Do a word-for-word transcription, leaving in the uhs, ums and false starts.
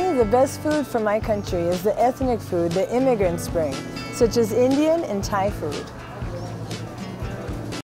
me, the best food from my country is the ethnic food the immigrants bring, such as Indian and Thai food.